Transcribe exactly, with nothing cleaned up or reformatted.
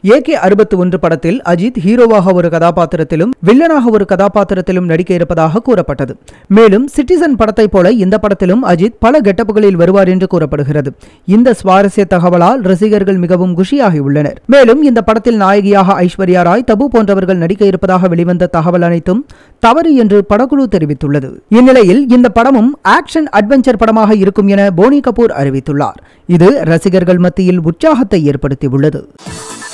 AK அறுபத்தி ஒன்று படத்தில் அஜித் ஹீரோவாக ஒரு கதாபாத்திரத்திலும் வில்லனாக ஒரு கதாபாத்திரத்திலும் நடிக்க இருப்பதாக கூறப்பட்டது. மேலும் சிட்டிசன் படத்தை போல இந்த படத்திலும் அஜித் பல கெட்டப்புகளில் வருவார் என்று கூறப்படுகிறது. இந்த சுவாரஸ்ய தகவலால் ரசிகர்கள் மிகவும் குஷியாகியுள்ளனர். மேலும் இந்த படத்தில் நாயகியாக ஐஸ்வர்யா ராய், தபு போன்றவர்கள் நடிக்க இருப்பதாக வெளிவந்த தகவல் அனைத்தும் தவறு என்று படக்குழு தெரிவித்துள்ளது. இந்நிலையில் இந்த படமும் ஆக்ஷன் அட்வென்ச்சர் படமாக இருக்கும் என போனி கபூர் அறிவித்துள்ளார். இது ரசிகர்கள் மத்தியில் உற்சாகத்தை ஏற்படுத்தியுள்ளது.